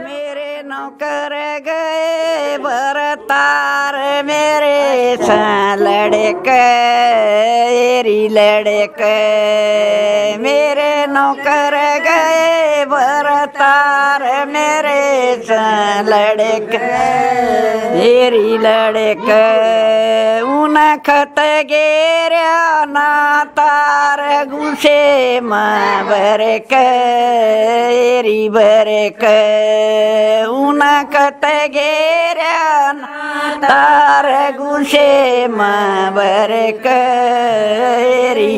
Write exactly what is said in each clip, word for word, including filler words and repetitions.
मेरे नौकर गए बरतार मेरे सा लड़के एरी लड़के मेरे नौकर गए बरतार मेरे सा लड़के एरी लड़के उन खत गेरा ना तार गुसे माँ बरक एरी बरक उन खत गेरा ना तार गुसे माँ बरक एरी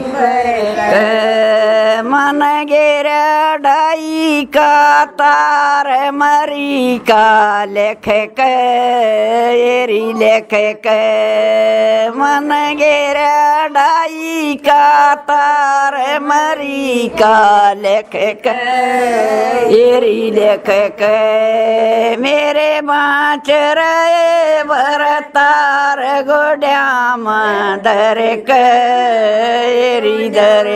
बरक मन गेरा डाई का तार मरी का लेख एरी लेख मन गेरा डाई का तार मरी का लेख एरी लेख मेरे बाँच रहे भरतार गोड्याम दर एरी दर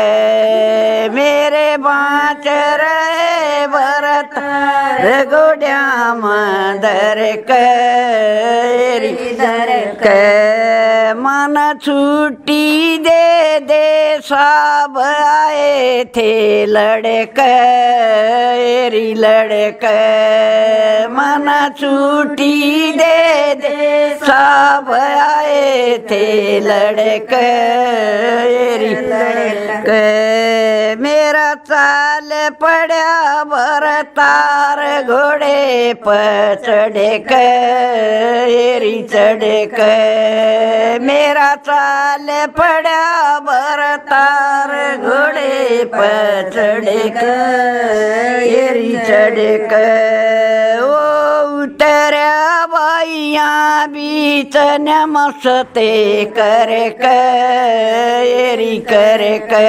मेरे बाँच रहे भरतार गोड्याम दर एरी दर मन छुट्टी दे दे सब आए थे लड़के एरी लड़के मन छुट्टी दे दे सब आए थे लड़के एरी लड़के मेरा चाल पड़ा भरतार घोड़े पर चढ़े के एरी चढ़े के मेरा चाल पड़ा भरतार घोड़े पर चढ़े के एरी चढ़े के ओ उतरा भैया बीच नमस्ते कर के एरी कर के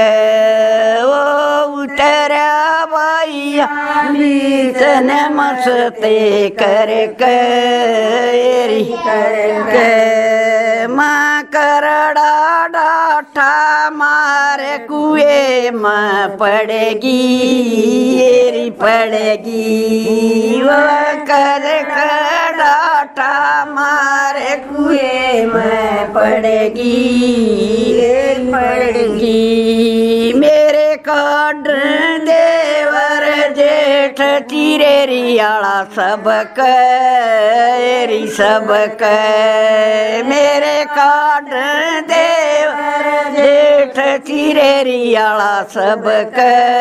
ओ उतरा भैया बीच नमस्ते कर के एरी कर के माँ करड़ा डाठा मारे कुएं में पड़ेगी एरी पड़ेगी वो कर डाठा मारे कुएं में पड़ेगी एरी पड़ेगी मेरे काड देवर जेठ चिरेरियाला सबक एरी सबक मेरे काड देवर जेठ चिरेरियाला सबक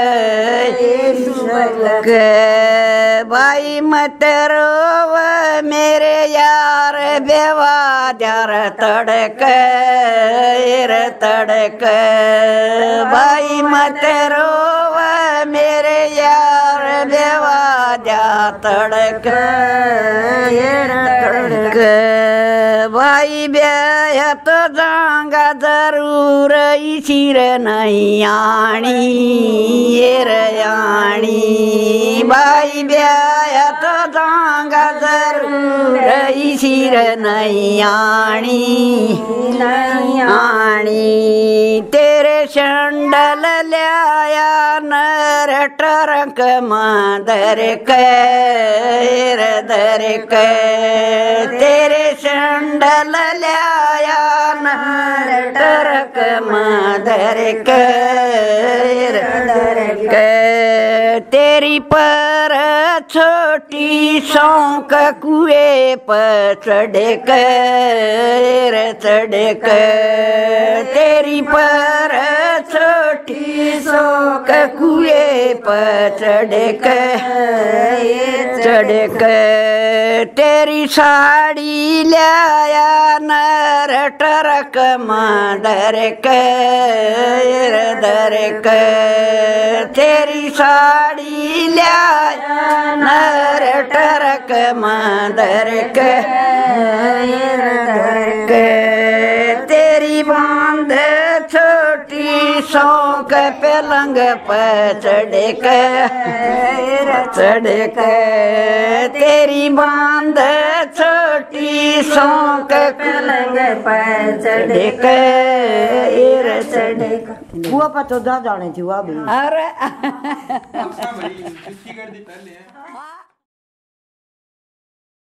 भाई मत रोव मेरे यार बेवाद्यार तड़क एर तड़क भाई मत रोव मेरे यार बेवाद्या तड़क एर तड़क भाई ब्याह तो जाऊंगा जरूर इसीर नहीं आनी ये रयाणी भाई ब्याह तो जाऊंगा जरूर इसीर नहीं आनी नहीं आनी तेरे शंडल लाया नर टरक मादर कर दर तेरे शंडल लाया नर टरक मादर कर तेरी पर छोटी सौंक कुएं पर चढ़े कर चढ़े कर तेरी पर छोटी सौंक कुएं पर चढ़े कर चढ़े कर तेरी साड़ी लाया नर टरक मादर कर दर तेरी साड़ी लाया नर टरक मादर तेरी बांध छोटी सौंक पलंग पर चढ़े चढ़े तेरी बांध छोटी सौंक पलंग पर चढ़े चढ़े हुआ पतो दा जाने थी हुआ भी अरे